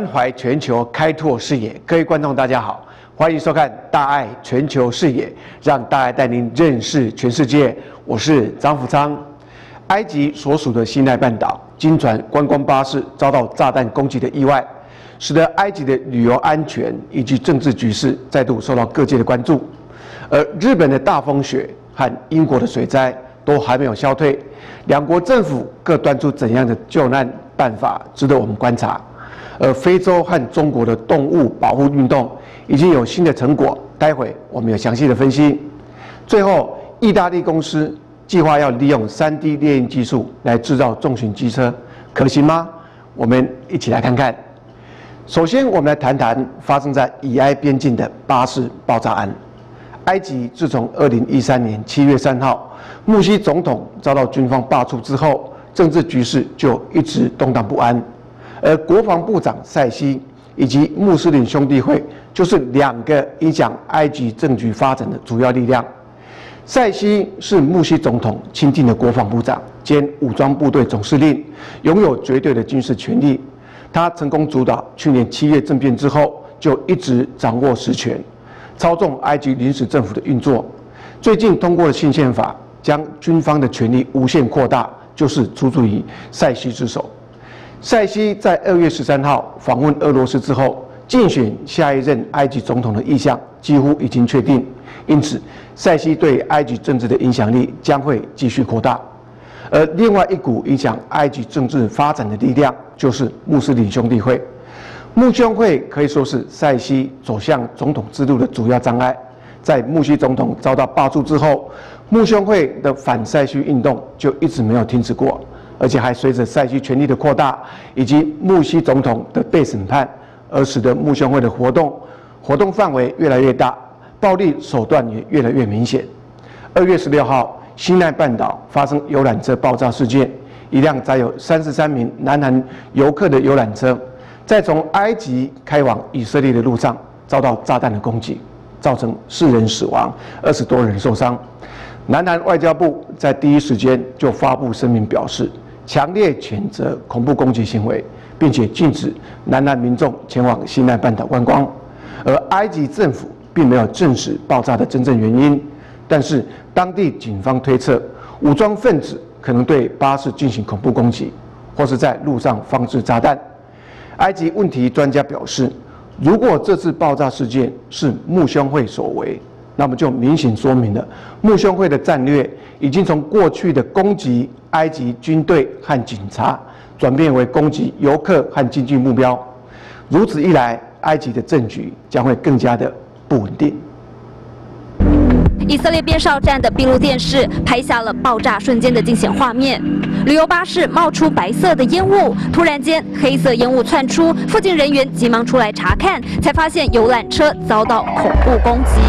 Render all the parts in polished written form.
怀全球，开拓视野。各位观众，大家好，欢迎收看《大爱全球视野》，让大爱带您认识全世界。我是张福昌。埃及所属的西奈半岛，经传观光巴士遭到炸弹攻击的意外，使得埃及的旅游安全以及政治局势再度受到各界的关注。而日本的大风雪和英国的水灾都还没有消退，两国政府各端出怎样的救难办法，值得我们观察。而非洲和中国的动物保护运动已经有新的成果，待会我们有详细的分析。最后，意大利公司计划要利用3D 列印技术来制造重型机车，可行吗？我们一起来看看。首先，我们来谈谈发生在以埃边境的巴士爆炸案。埃及自从2013年7月3号，穆西总统遭到军方罢黜之后，政治局势就一直动荡不安。而国防部长塞西以及穆斯林兄弟会就是两个影响埃及政局发展的主要力量。塞西是穆西总统亲近的国防部长兼武装部队总司令，拥有绝对的军事权力。他成功主导去年7月政变之后，就一直掌握实权，操纵埃及临时政府的运作。最近通过了新宪法，将军方的权力无限扩大，就是出自于塞西之手。塞西在2月13号访问俄罗斯之后，竞选下一任埃及总统的意向几乎已经确定，因此塞西对埃及政治的影响力将会继续扩大。而另外一股影响埃及政治发展的力量，就是穆斯林兄弟会。穆兄会可以说是塞西走向总统之路的主要障碍。在穆西总统遭到罢黜之后，穆兄会的反塞西运动就一直没有停止过。而且还随着塞西权力的扩大，以及穆西总统的被审判，而使得穆兄会的活动范围越来越大，暴力手段也越来越明显。2月16号，西奈半岛发生游览车爆炸事件，一辆载有33名南韩游客的游览车，在从埃及开往以色列的路上遭到炸弹的攻击，造成4人死亡，20多人受伤。南韩外交部在第一时间就发布声明表示，强烈谴责恐怖攻击行为，并且禁止南韩民众前往西奈半岛观光。而埃及政府并没有证实爆炸的真正原因，但是当地警方推测，武装分子可能对巴士进行恐怖攻击，或是在路上放置炸弹。埃及问题专家表示，如果这次爆炸事件是穆兄会所为，那么就明显说明了穆兄会的战略已经从过去的攻击埃及军队和警察，转变为攻击游客和经济目标。如此一来，埃及的政局将会更加的不稳定。 以色列边哨站的闭路电视拍下了爆炸瞬间的惊险画面，旅游巴士冒出白色的烟雾，突然间黑色烟雾窜出，附近人员急忙出来查看，才发现游览车遭到恐怖攻击。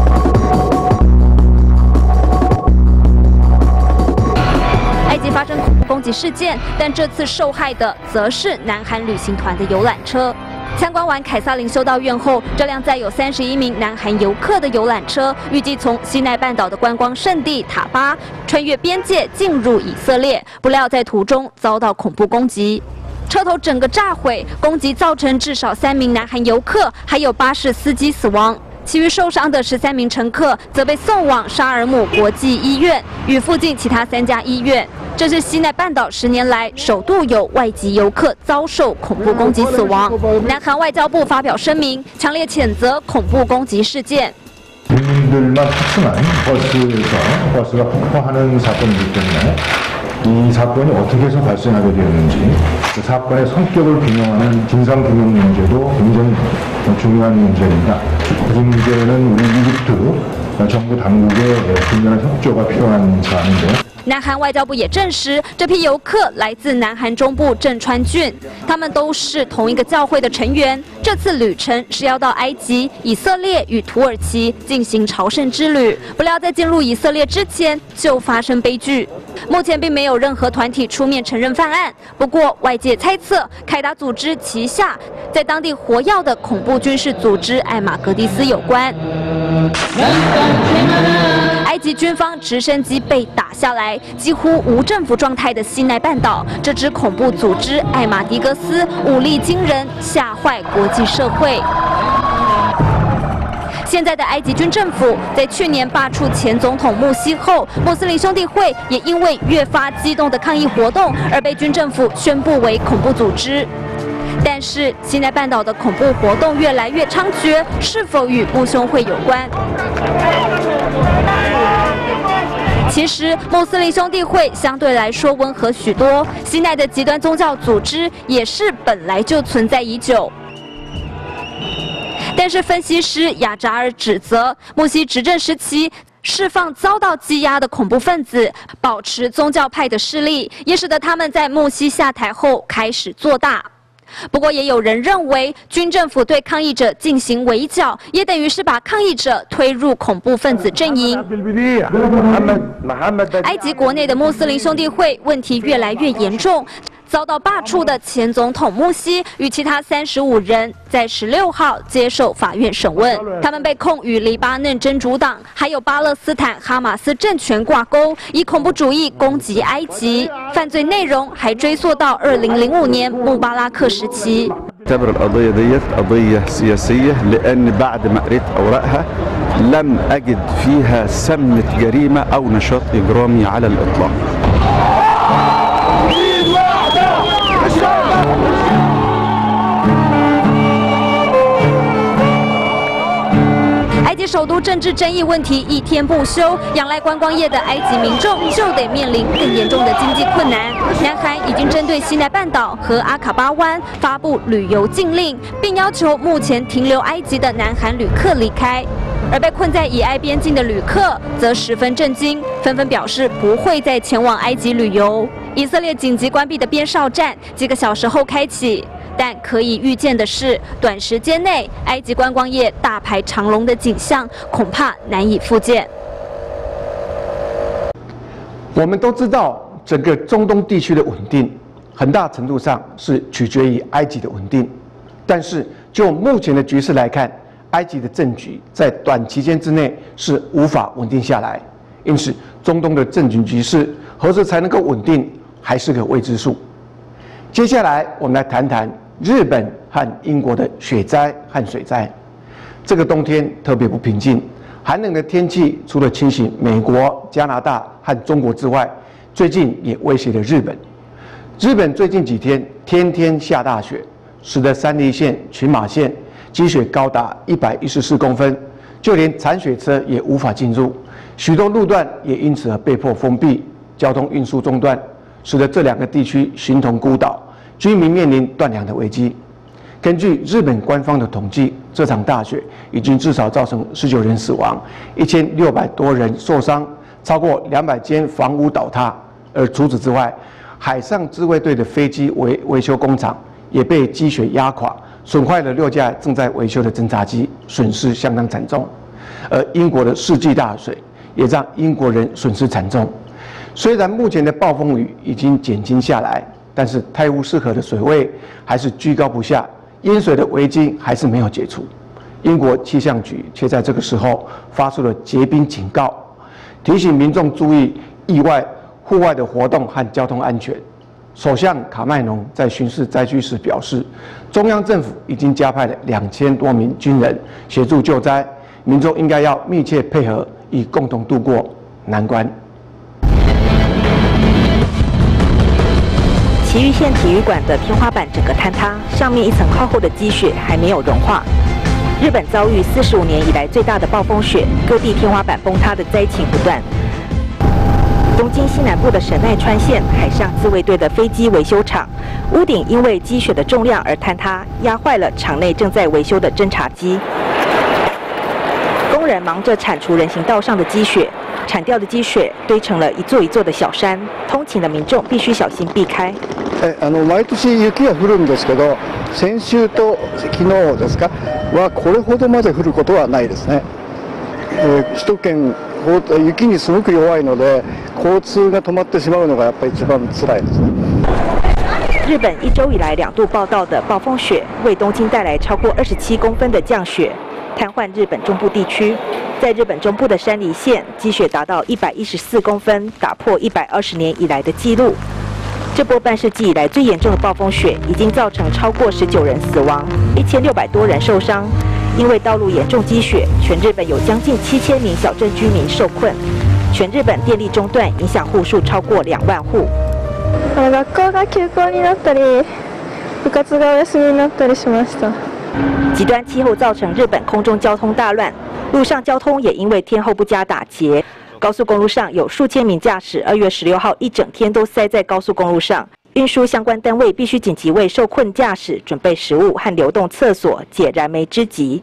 埃及发生恐怖攻击事件，但这次受害的则是南韩旅行团的游览车。参观完凯撒林修道院后，这辆载有31名南韩游客的游览车，预计从西奈半岛的观光胜地塔巴穿越边界进入以色列，不料在途中遭到恐怖攻击。车头整个炸毁，攻击造成至少3名南韩游客，还有巴士司机死亡。其余受伤的13名乘客则被送往沙尔姆国际医院与附近其他3家医院。这是西奈半岛10年来首度有外籍游客遭受恐怖攻击死亡。南韩外交部发表声明，强烈谴责恐怖攻击事件。 국민들만 탑승한 버스가 폭파하는 사건이기 때문에 이 사건이 어떻게 해서 발생하게 되었는지 그 사건의 성격을 규명하는 진상규명 문제도 굉장히 중요한 문제입니다. 이 문제는 우리 이집트 정부 당국의 긴밀한 협조가 필요한 사안인데요. 南韩外交部也证实，这批游客来自南韩中部正川郡，他们都是同一个教会的成员。这次旅程是要到埃及、以色列与土耳其进行朝圣之旅，不料在进入以色列之前就发生悲剧。目前并没有任何团体出面承认犯案，不过外界猜测凯达组织旗下在当地活跃的恐怖军事组织艾玛格迪斯有关。 埃及军方直升机被打下来，几乎无政府状态的西奈半岛，这支恐怖组织艾马迪格斯武力惊人，吓坏国际社会。现在的埃及军政府在去年罢黜前总统穆西后，穆斯林兄弟会也因为越发激动的抗议活动而被军政府宣布为恐怖组织。但是西奈半岛的恐怖活动越来越猖獗，是否与穆兄会有关？其实穆斯林兄弟会相对来说温和许多，西奈的极端宗教组织也是本来就存在已久。但是分析师亚扎尔指责，穆西执政时期释放遭到羁押的恐怖分子，保持宗教派的势力，也使得他们在穆西下台后开始做大。不过，也有人认为，军政府对抗议者进行围剿，也等于是把抗议者推入恐怖分子阵营。埃及国内的穆斯林兄弟会问题越来越严重。遭到罢黜的前总统穆西与其他35人在16号接受法院审问，他们被控与黎巴嫩真主党还有巴勒斯坦哈马斯政权挂钩，以恐怖主义攻击埃及，犯罪内容还追溯到2005年穆巴拉克时期。 اعتبر القضية ديت قضية سياسية لأن بعد ما قريت أوراقها لم أجد فيها سمة جريمة أو نشاط إجرامي على الإطلاق. 埃及首都政治争议问题一天不休，仰赖观光业的埃及民众就得面临更严重的经济困难。南韩已经针对西奈半岛和阿卡巴湾发布旅游禁令，并要求目前停留埃及的南韩旅客离开。而被困在以埃边境的旅客则十分震惊，纷纷表示不会再前往埃及旅游。以色列紧急关闭的边哨站几个小时后开启。但可以预见的是，短时间内埃及观光业大排长龙的景象恐怕难以复见。 我们都知道，整个中东地区的稳定，很大程度上是取决于埃及的稳定。但是就目前的局势来看，埃及的政局在短期间之内是无法稳定下来，因此中东的政局局势何时才能够稳定，还是个未知数。接下来我们来谈谈日本和英国的雪灾和水灾。这个冬天特别不平静，寒冷的天气除了侵袭美国、加拿大和中国之外，最近也威胁了日本。日本最近几天天天下大雪，使得山梨县、群马县积雪高达114公分，就连铲雪车也无法进入，许多路段也因此而被迫封闭，交通运输中断，使得这两个地区形同孤岛，居民面临断粮的危机。根据日本官方的统计，这场大雪已经至少造成19人死亡，1600多人受伤，超过200间房屋倒塌。而除此之外，海上自卫队的飞机维修工厂也被积雪压垮，损坏了6架正在维修的侦察机，损失相当惨重。而英国的世纪大水也让英国人损失惨重。虽然目前的暴风雨已经减轻下来，但是泰晤士河的水位还是居高不下，淹水的危机还是没有解除。英国气象局却在这个时候发出了结冰警告，提醒民众注意户外的活动和交通安全。首相卡麦隆在巡视灾区时表示，中央政府已经加派了2000多名军人协助救灾，民众应该要密切配合，以共同度过难关。 埼玉县体育馆的天花板整个坍塌，上面一层厚厚的积雪还没有融化。日本遭遇45年以来最大的暴风雪，各地天花板崩塌的灾情不断。东京西南部的神奈川县海上自卫队的飞机维修厂，屋顶因为积雪的重量而坍塌，压坏了厂内正在维修的侦察機。工人忙着铲除人行道上的积雪，铲掉的积雪堆成了一座一座的小山，通勤的民众必須小心避開。 毎年雪が降るんですけど、先週と昨日ですかはこれほどまで降ることはないですね。首都圏雪にすごく弱いので、交通が止まってしまうのがやっぱり一番辛いですね。 日本1周以来2度报道的暴风雪，为东京带来超过27公分的降雪。 瘫痪日本中部地区。在日本中部的山梨县，积雪达到114公分，打破120年以来的纪录。这波半世纪以来最严重的暴风雪，已经造成超过19人死亡，1600多人受伤。因为道路严重积雪，全日本有将近7000名小镇居民受困。全日本电力中断，影响户数超过2万户。 学校が休校になったり、部活がお休みになったりしました。 极端气候造成日本空中交通大乱，路上交通也因为天候不佳打结。高速公路上有数千名驾驶，2月16号一整天都塞在高速公路上。运输相关单位必须紧急为受困驾驶准备食物和流动厕所，解燃眉之急。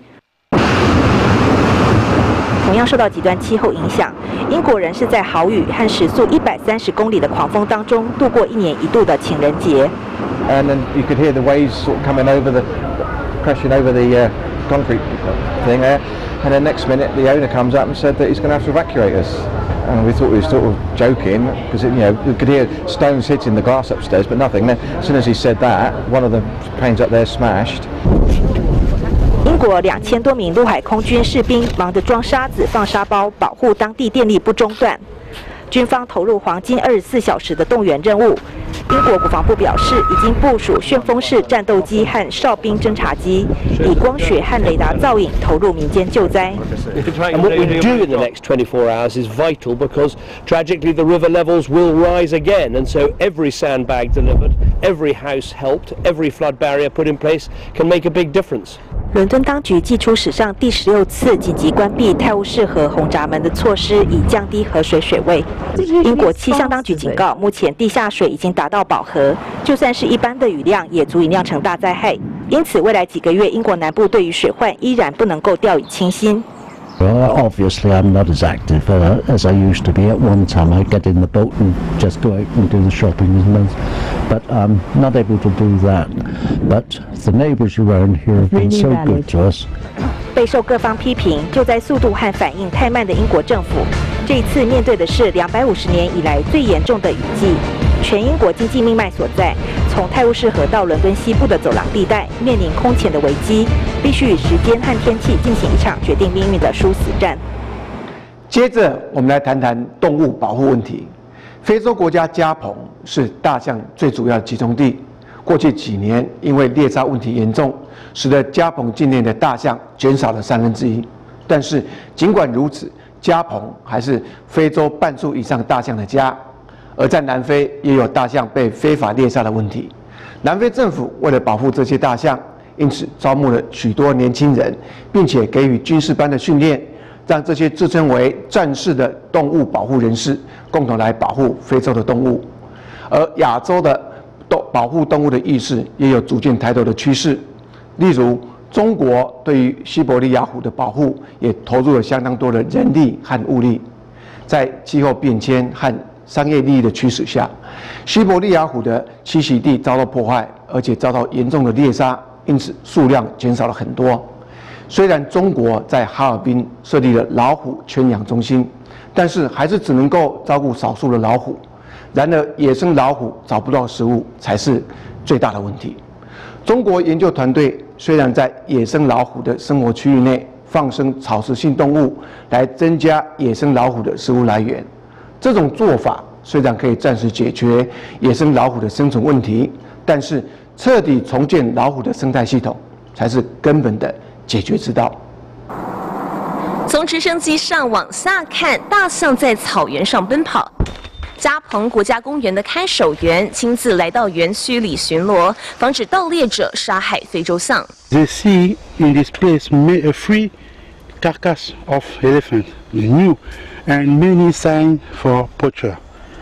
同样受到极端气候影响，英国人是在豪雨和时速130公里的狂风当中度过1年1度的情人节。 And then you could hear the waves sort of coming over crashing over the concrete thing there. And then next minute, the owner comes up and said that he's going to have to evacuate us. And we thought he was sort of joking because you could hear stones hitting the glass upstairs, but nothing. Then, as soon as he said that, one of the panes up there smashed. 英国2000多名陆海空军士兵忙着装沙子、放沙包，保护当地电力不中断。军方投入黄金24小时的动员任务。英国国防部表示，已经部署旋风式战斗机和哨兵侦察机，以光学和雷达造影投入民间救灾。 And what we do in the next 24 hours is vital because tragically the river levels will rise again, and so every sandbag delivered, every house helped, every flood barrier put in place can make a big difference. 伦敦当局祭出史上第16次紧急关闭泰晤士河洪闸门的措施，以降低河水水位。英国气象当局警告，目前地下水已经达到饱和，就算是一般的雨量，也足以酿成大灾害。因此，未来几个月，英国南部对于水患依然不能够掉以轻心。 Well, obviously, I'm not as active as I used to be. At one time, I'd get in the boat and just go out and do the shopping and things. But I'm not able to do that. But the neighbours around here have been so good to us. 备受各方批评，救灾速度和反应太慢的英国政府，这一次面对的是250年以来最严重的雨季。全英国经济命脉所在，从泰晤士河到伦敦西部的走廊地带面临空前的危机，必须与时间和天气进行一场决定命运的殊死战。 接着，我们来谈谈动物保护问题。非洲国家加蓬是大象最主要的集中地。过去几年，因为猎杀问题严重，使得加蓬境内的大象减少了1/3。但是，尽管如此，加蓬还是非洲半数以上大象的家。而在南非也有大象被非法猎杀的问题。南非政府为了保护这些大象，因此招募了许多年轻人，并且给予军事班的训练，让这些自称为战士的动物保护人士共同来保护非洲的动物。而亚洲的保护动物的意识也有逐渐抬头的趋势。例如，中国对于西伯利亚虎的保护也投入了相当多的人力和物力。在气候变迁和商业利益的驱使下，西伯利亚虎的栖息地遭到破坏，而且遭到严重的猎杀，因此数量减少了很多。虽然中国在哈尔滨设立了老虎圈养中心，但是还是只能够照顾少数的老虎。然而，野生老虎找不到食物才是最大的问题。中国研究团队虽然在野生老虎的生活区域内放生草食性动物，来增加野生老虎的食物来源。这种做法虽然可以暂时解决野生老虎的生存问题，但是彻底重建老虎的生态系统才是根本的解决之道。 从直升机上往下看，大象在草原上奔跑。加蓬国家公园的看守员亲自来到园区里巡逻，防止盗猎者杀害非洲象。 They see in this place three carcass of elephant, new, and many signs for poacher.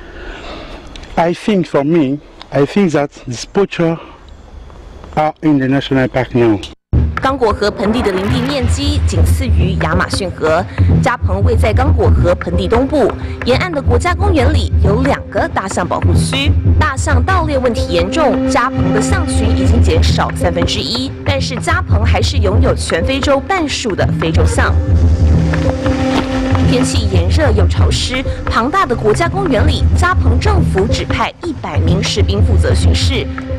I think for me, I think that these poacher are in the national park now. 刚果河盆地的林地面积仅次于亚马逊河。加蓬位在刚果河盆地东部，沿岸的国家公园里有2个大象保护区。大象盗猎问题严重，加蓬的象群已经减少1/3，但是加蓬还是拥有全非洲半数的非洲象。天气炎热又潮湿，庞大的国家公园里，加蓬政府指派100名士兵负责巡视。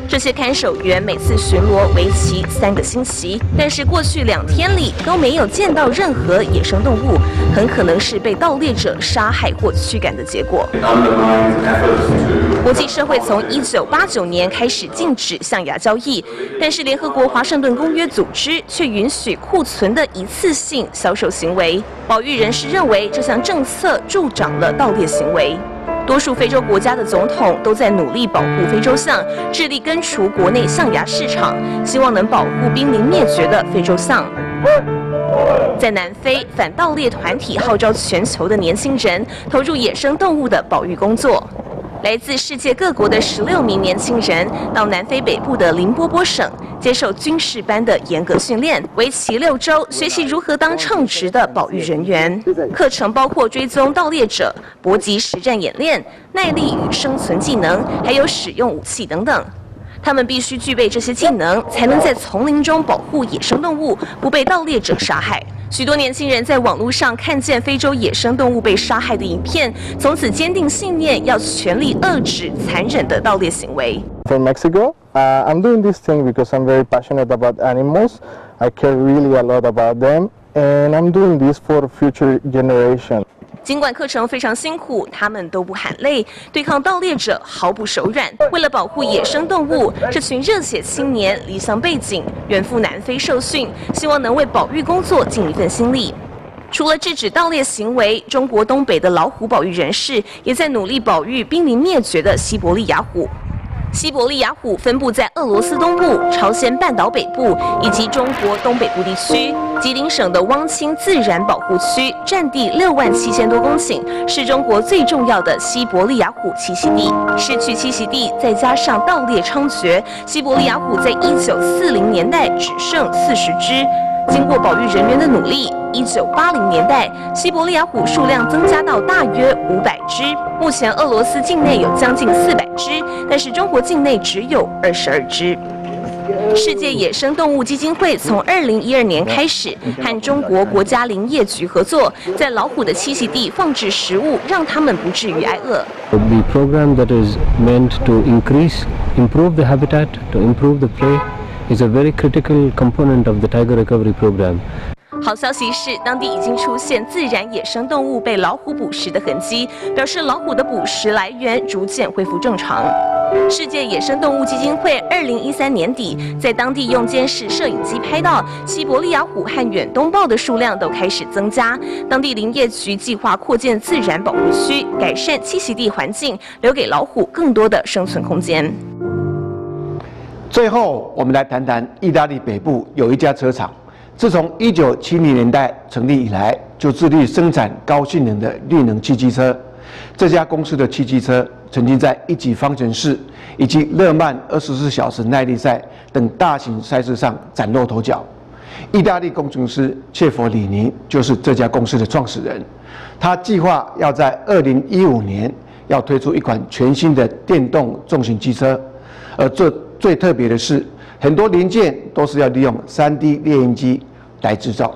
这些看守员每次巡逻为期3个星期，但是过去2天里都没有见到任何野生动物，很可能是被盗猎者杀害或驱赶的结果。国际社会从1989年开始禁止象牙交易，但是联合国华盛顿公约组织却允许库存的一次性销售行为。保育人士认为这项政策助长了盗猎行为。多数非洲国家的总统都在努力保护非洲象，致力根除国内象牙市场，希望能保护濒临灭绝的非洲象。在南非，反盗猎团体号召全球的年轻人投入野生动物的保育工作。来自世界各国的16名年轻人到南非北部的林波波省接受军事班的严格训练，为期6周，学习如何当称职的保育人员。课程包括追踪盗猎者、搏击实战演练、耐力与生存技能，还有使用武器等等。他们必须具备这些技能，才能在丛林中保护野生动物不被盗猎者殺害。许多年轻人在网络上看见非洲野生动物被杀害的影片，从此坚定信念，要全力遏制残忍的盗猎行为。 For Mexico, I'm doing this thing because I'm very passionate about animals. I care really a lot about them, and I'm doing this for future generation. 尽管课程非常辛苦，他们都不喊累，对抗盗猎者毫不手软。为了保护野生动物，这群热血青年离乡背井，远赴南非受训，希望能为保育工作尽一份心力。除了制止盗猎行为，中国东北的老虎保育人士也在努力保育濒临灭绝的西伯利亚虎。西伯利亚虎分布在俄罗斯东部、朝鲜半岛北部以及中国东北部地区。吉林省的汪清自然保护区占地67000多公顷，是中国最重要的西伯利亚虎栖息地。失去栖息地，再加上盗猎猖獗，西伯利亚虎在1940年代只剩40只。经过保育人员的努力，1980年代，西伯利亚虎数量增加到大约500只。目前，俄罗斯境内有将近400只，但是中国境内只有22只。世界野生动物基金会从2012年开始和中国国家林业局合作，在老虎的栖息地放置食物，让它们不至于挨饿。 The program that is meant to improve the habitat, to improve the prey, is a very critical component of the tiger recovery program. 好消息是，当地已经出现自然野生动物被老虎捕食的痕迹，表示老虎的捕食来源逐渐恢复正常。世界野生动物基金会2013年底在当地用监视摄影机拍到西伯利亚虎和远东豹的数量都开始增加。当地林业局计划扩建自然保护区，改善栖息地环境，留给老虎更多的生存空间。 最后，我们来谈谈意大利北部有一家车厂。自从1970年代成立以来，就致力生产高性能的绿能汽机车。这家公司的汽机车曾经在1级方程式以及勒曼24小时耐力赛等大型赛事上崭露头角。意大利工程师切佛里尼就是这家公司的创始人。他计划要在2015年要推出一款全新的电动重型机车，而最特别的是，很多零件都是要利用3D 列印机来制造。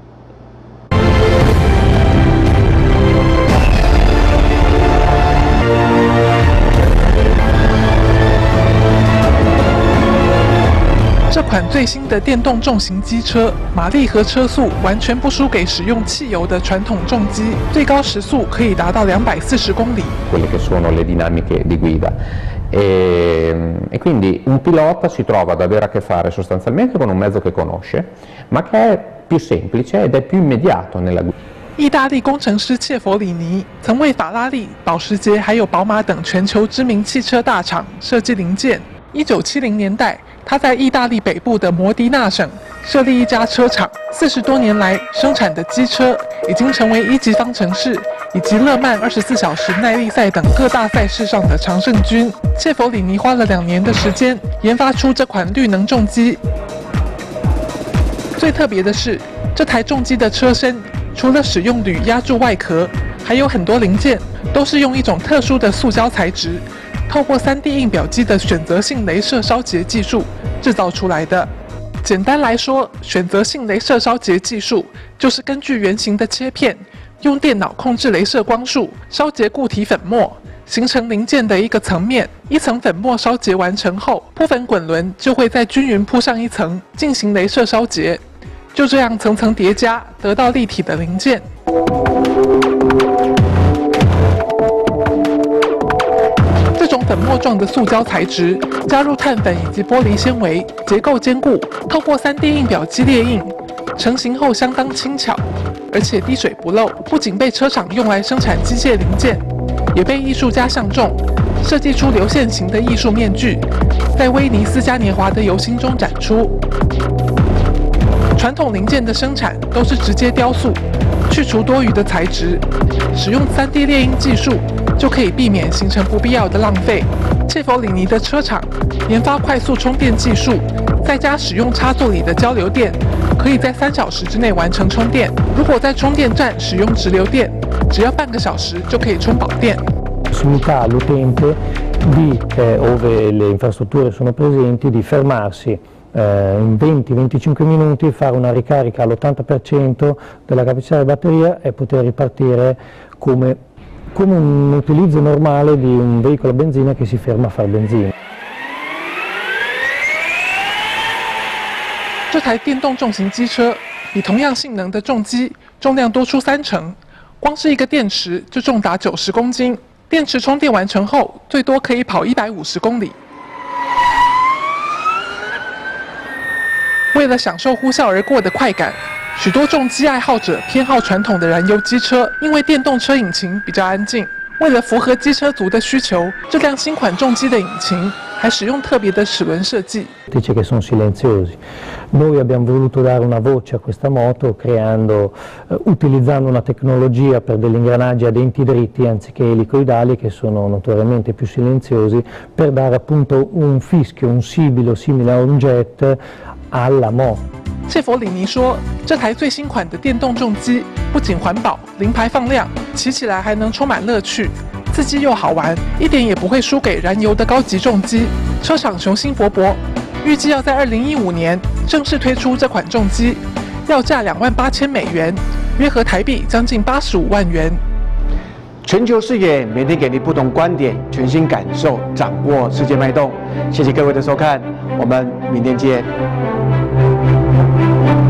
这款最新的电动重型机车，马力和车速完全不输给使用汽油的传统重机，最高时速可以达到240公里。 Quelle che sono le dinamiche di guida. E quindi un pilota si trova ad avere a che fare sostanzialmente con un mezzo che conosce, ma che è più semplice ed è più immediato nella guida. 意大利工程师切佛里尼曾为法拉利、保时捷还有宝马等全球知名汽车大厂设计零件。1970年代，他在意大利北部的摩迪纳省设立一家车厂，40多年来生产的机车已经成为1级方程式以及勒曼24小时耐力赛等各大赛事上的常胜军。切佛里尼花了2年的时间研发出这款绿能重机。最特别的是，这台重机的车身除了使用铝压住外壳，还有很多零件都是用一种特殊的塑胶材质，透过3D 印表机的选择性雷射烧结技术制造出来的。简单来说，选择性雷射烧结技术就是根据圆形的切片，用电脑控制雷射光束烧结固体粉末， 形成零件的一个层面，一层粉末烧结完成后，铺粉滚轮就会再均匀铺上一层，进行雷射烧结，就这样层层叠加，得到立体的零件。这种粉末状的塑胶材质，加入碳粉以及玻璃纤维，结构坚固，透过3D 印表机列印，成型后相当轻巧，而且滴水不漏。不仅被车厂用来生产机械零件，也被艺术家相中，设计出流线型的艺术面具，在威尼斯嘉年华的游行中展出。传统零件的生产都是直接雕塑，去除多余的材质，使用3D 列印技术就可以避免形成不必要的浪费。切佛里尼的车厂研发快速充电技术，再加使用插座里的交流电，可以在3小时之内完成充电。如果在充电站使用直流电，只要半个小时就可以充饱电。 Possibilità all'utente di, ove le infrastrutture sono presenti, di fermarsi in 20-25 minuti, fare una ricarica all'80% della capacità della batteria e poter ripartire come un utilizzo normale di un veicolo a benzina che si ferma a far benzina. 这台电动重型机车比同样性能的重机重量多出3成，光是一个电池就重达90公斤。电池充电完成后，最多可以跑150公里。为了享受呼啸而过的快感，许多重机爱好者偏好传统的燃油机车，因为电动车引擎比较安静。为了符合机车族的需求，这辆新款重机的引擎还使用特别的齿轮设计。 Dice che sono silenziosi. Noi abbiamo voluto dare una voce a questa moto utilizzando una tecnologia per degli ingranaggi a denti dritti anziché elicoidali che sono notoriamente più silenziosi, per dare appunto un fischio, un sibilo simile a un jet alla moto. 切佛里尼说，这台最新款的电动重机不仅环保、零排放量，骑起来还能充满乐趣，刺激又好玩，一点也不会输给燃油的高级重机。车厂雄心勃勃，预计要在2015年正式推出这款重机，要价28000美元，约合台币将近85万元。 全球视野每天给你不同观点，全新感受，掌握世界脉动。谢谢各位的收看，我们明天见。